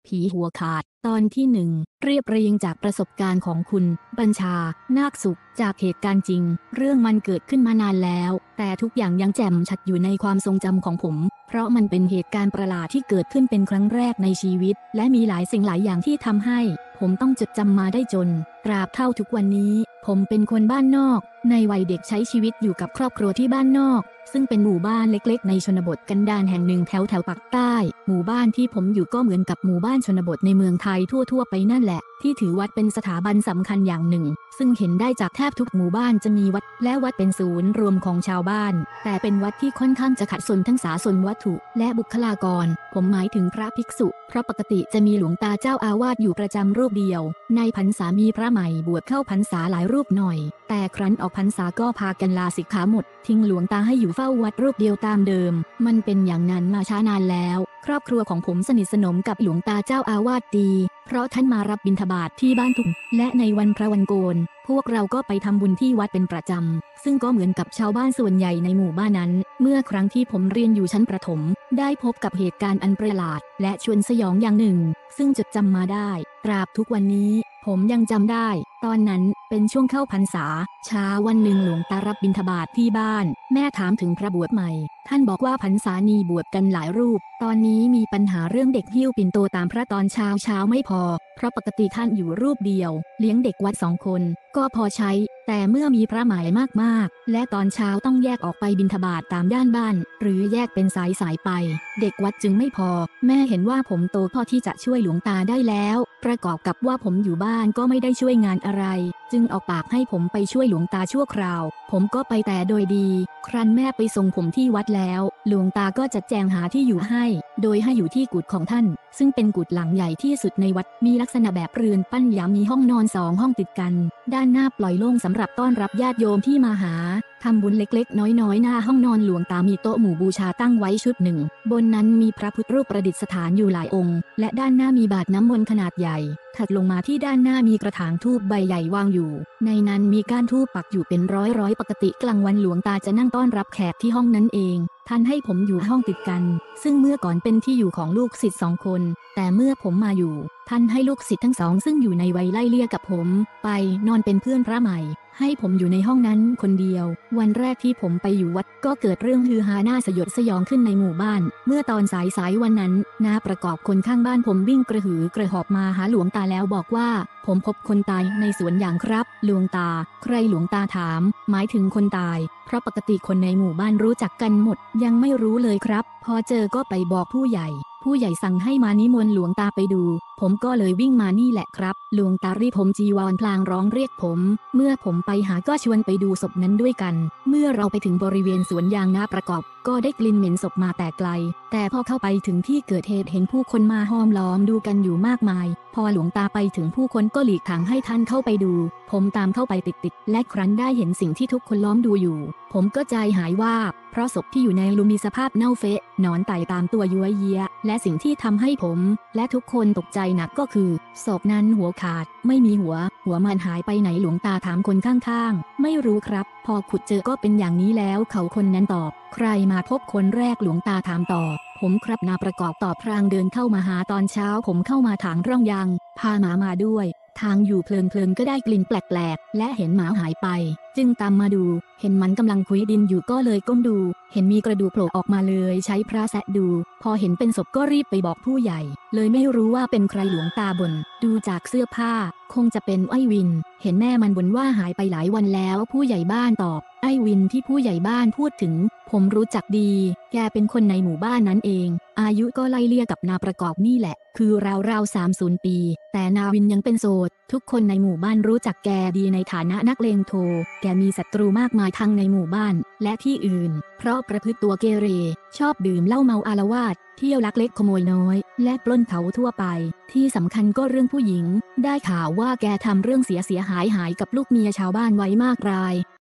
ผีหัวขาดตอนที่ 1เรียบเรียงจากประสบการณ์ของคุณบัญชานาคสุขจากเหตุการณ์จริงเรื่องมันเกิดขึ้นมานานแล้วแต่ทุกอย่างยังแจ่มชัดอยู่ในความทรงจำของผมเพราะมันเป็นเหตุการณ์ประหลาดที่เกิดขึ้นเป็นครั้งแรกในชีวิตและมีหลายสิ่งหลายอย่างที่ทำให้ผมต้องจดจำมาได้จนตราบเท่าทุกวันนี้ผมเป็นคนบ้านนอกในวัยเด็กใช้ชีวิตอยู่กับครอบครัวที่บ้านนอกซึ่งเป็นหมู่บ้านเล็กๆในชนบทกันดารแห่งหนึ่งแถวปากใต้หมู่บ้านที่ผมอยู่ก็เหมือนกับหมู่บ้านชนบทในเมืองไทยทั่วไปนั่นแหละที่ถือวัดเป็นสถาบันสำคัญอย่างหนึ่งซึ่งเห็นได้จากแทบทุกหมู่บ้านจะมีวัดและวัดเป็นศูนย์รวมของชาวบ้านแต่เป็นวัดที่ค่อนข้างจะขัดสนทั้งศาสนวัตถุและบุคลากรผมหมายถึงพระภิกษุเพราะปกติจะมีหลวงตาเจ้าอาวาสอยู่ประจำรูปเดียวในพรรษามีพระใหม่บวชเข้าพรรษาหลายรูปหน่อยแต่ครั้นออกพรรษาก็พากันลาสิกขาหมดทิ้งหลวงตาให้อยู่เฝ้าวัดรูปเดียวตามเดิมมันเป็นอย่างนั้นมาช้านานแล้วครอบครัวของผมสนิทสนมกับหลวงตาเจ้าอาวาสดีเพราะท่านมารับบิณฑบาตที่บ้านทุกและในวันพระวันโกนพวกเราก็ไปทำบุญที่วัดเป็นประจำซึ่งก็เหมือนกับชาวบ้านส่วนใหญ่ในหมู่บ้านนั้นเมื่อครั้งที่ผมเรียนอยู่ชั้นประถมได้พบกับเหตุการณ์อันประหลาดและชวนสยองอย่างหนึ่งซึ่งจดจำมาได้ตราบทุกวันนี้ผมยังจำได้ตอนนั้นเป็นช่วงเข้าพรรษาเช้าวันหนึ่งหลวงตารับบิณฑบาตที่บ้านแม่ถามถึงพระบวชใหม่ท่านบอกว่าพรรษานี้บวชกันหลายรูปตอนนี้มีปัญหาเรื่องเด็กหิ้วปิ่นโตตามพระตอนเช้าไม่พอเพราะปกติท่านอยู่รูปเดียวเลี้ยงเด็กวัด2 คนก็พอใช้แต่เมื่อมีพระใหม่มากๆและตอนเช้าต้องแยกออกไปบิณฑบาตตามด้านบ้านหรือแยกเป็นสายไปเด็กวัดจึงไม่พอแม่เห็นว่าผมโตพอที่จะช่วยหลวงตาได้แล้วประกอบกับว่าผมอยู่บ้านก็ไม่ได้ช่วยงานอะไรจึงออกปากให้ผมไปช่วยหลวงตาชั่วคราวผมก็ไปแต่โดยดีครั้นแม่ไปส่งผมที่วัดแล้วหลวงตาก็จัดแจงหาที่อยู่ให้โดยให้อยู่ที่กุฏิของท่านซึ่งเป็นกุฏิหลังใหญ่ที่สุดในวัดมีลักษณะแบบเรือนปั้นยามมีห้องนอน2 ห้องติดกันด้านหน้าปล่อยโล่งสำหรับต้อนรับญาติโยมที่มาหาทำบุญเล็กๆน้อยๆหน้าห้องนอนหลวงตามีโต๊ะหมู่บูชาตั้งไว้ชุดหนึ่งบนนั้นมีพระพุทธรูปประดิษฐานอยู่หลายองค์และด้านหน้ามีบาตรน้ำมนต์ขนาดใหญ่ถัดลงมาที่ด้านหน้ามีกระถางธูปใบใหญ่วางอยู่ในนั้นมีก้านธูปปักอยู่เป็นร้อยปกติกลางวันหลวงตาจะนั่งต้อนรับแขกที่ห้องนั้นเองท่านให้ผมอยู่ห้องติดกันซึ่งเมื่อก่อนเป็นที่อยู่ของลูกศิษย์2 คนแต่เมื่อผมมาอยู่ท่านให้ลูกศิษย์ทั้ง2ซึ่งอยู่ในวัยไล่เลี่ยกับผมไปนอนเป็นเพื่อนพระใหม่ให้ผมอยู่ในห้องนั้นคนเดียววันแรกที่ผมไปอยู่วัดก็เกิดเรื่องฮือฮาน่าสยดสยองขึ้นในหมู่บ้านเมื่อตอนสายวันนั้นน้าประกอบคนข้างบ้านผมวิ่งกระหือกระหอบมาหาหลวงตาแล้วบอกว่าผมพบคนตายในสวนอย่างครับหลวงตาใครหลวงตาถามหมายถึงคนตายเพราะปกติคนในหมู่บ้านรู้จักกันหมดยังไม่รู้เลยครับพอเจอก็ไปบอกผู้ใหญ่สั่งให้มานิมนต์หลวงตาไปดูผมก็เลยวิ่งมานี่แหละครับหลวงตารีผมจีวรพลางร้องเรียกผมเมื่อผมไปหาก็ชวนไปดูศพนั้นด้วยกันเมื่อเราไปถึงบริเวณสวนยางนาประกอบก็ได้กลิ่นเหม็นศพมาแต่ไกลแต่พอเข้าไปถึงที่เกิดเหตุเห็นผู้คนมาห้อมล้อมดูกันอยู่มากมายพอหลวงตาไปถึงผู้คนก็หลีกทางให้ท่านเข้าไปดูผมตามเข้าไปติดและครั้นได้เห็นสิ่งที่ทุกคนล้อมดูอยู่ผมก็ใจหายว่าเพราะศพที่อยู่ในลุมมีสภาพเน่าเฟะหนอนไต่ตามตัวยัวเยียและสิ่งที่ทำให้ผมและทุกคนตกใจหนักก็คือศพนั้นหัวขาดไม่มีหัวมันหายไปไหนหลวงตาถามคนข้างๆไม่รู้ครับพอขุดเจอก็เป็นอย่างนี้แล้วเขาคนนั้นตอบใครมาพบคนแรกหลวงตาถามต่อผมครับนาประกอบตอบพลางเดินเข้ามาหาตอนเช้าผมเข้ามาถางร่องยางพาหมามาด้วยทางอยู่เพลินก็ได้กลิ่นแปลกๆและเห็นหมาหายไปจึงตามมาดูเห็นมันกำลังคุยดินอยู่ก็เลยก้มดูเห็นมีกระดูกโผล่ออกมาเลยใช้พระแสะดูพอเห็นเป็นศพก็รีบไปบอกผู้ใหญ่เลยไม่รู้ว่าเป็นใครหลวงตาบ่นดูจากเสื้อผ้าคงจะเป็นไอ้วินเห็นแม่มันบ่นว่าหายไปหลายวันแล้วผู้ใหญ่บ้านตอบไอ้วินที่ผู้ใหญ่บ้านพูดถึงผมรู้จักดีแกเป็นคนในหมู่บ้านนั้นเองอายุก็ไล่เลี่ยกับนาประกอบนี่แหละคือราว30 ปีแต่นาวินยังเป็นโสดทุกคนในหมู่บ้านรู้จักแกดีในฐานะนักเลงโทแกมีศัตรูมากมายทั้งในหมู่บ้านและที่อื่นเพราะประพฤติตัวเกเรชอบดื่มเหล้าเมาอาละวาดเที่ยวลักเล็กขโมยน้อยและปล้นเขาทั่วไปที่สำคัญก็เรื่องผู้หญิงได้ข่าวว่าแกทำเรื่องเสียหายกับลูกเมียชาวบ้านไว้มากราย